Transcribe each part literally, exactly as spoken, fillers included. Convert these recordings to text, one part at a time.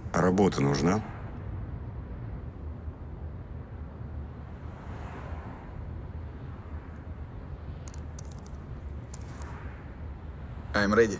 А работа нужна? I'm ready.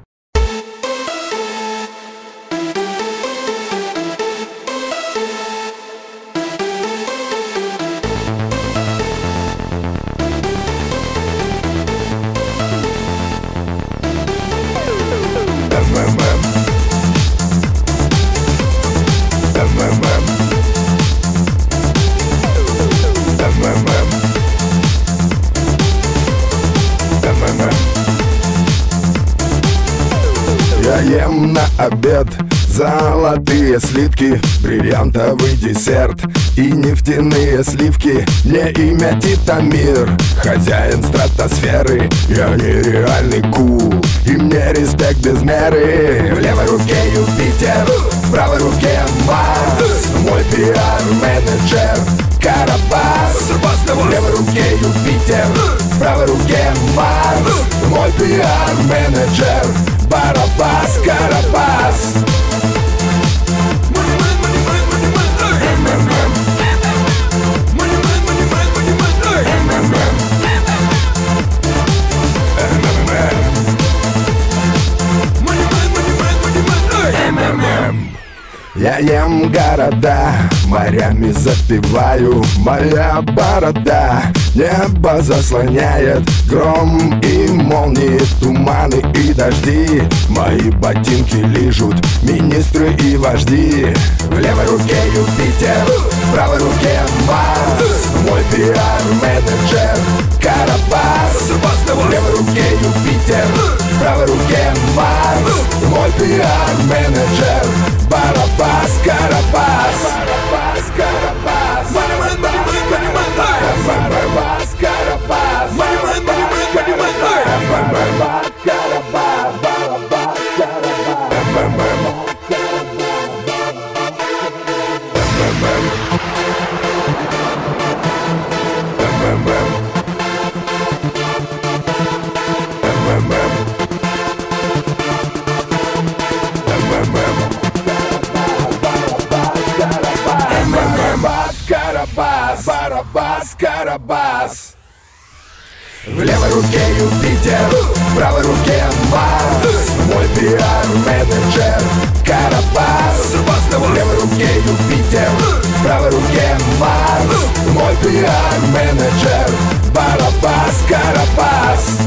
Я ем на обед золотые слитки, бриллиантовый десерт и нефтяные сливки. Мне имя Титамир, хозяин стратосферы. Я нереальный кул, и мне респект без меры. В левой руке Юпитер, в правой руке Марс. Мой пиар-менеджер Карабас. В левой руке Юпитер, в правой руке Марс. Мой пиар-менеджер Барабас, Карабас. Я ем города, морями запиваю. Моя борода небо заслоняет. Гром и молнии, туманы и дожди. Мои ботинки лижут министры и вожди. В левой руке Юпитер, в правой руке Марс. Мой пиар-менеджер Карабас. В левой руке Юпитер, в правой руке Марс. Мой пиар-менеджер Барабас, Карабас. Барабас, Карабас. Барабас, Карабас. Барабас, Карабас. Карабас, Барабас, Карабас. В левой руке Юпитер, в правой руке Марс. Мой пиар-менеджер Карабас. В левой руке Юпитер, в правой руке Марс. Мой пиар-менеджер Барабас, Карабас.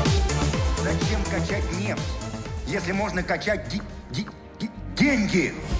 Зачем качать нефть, если можно качать ди- ди- ди- деньги?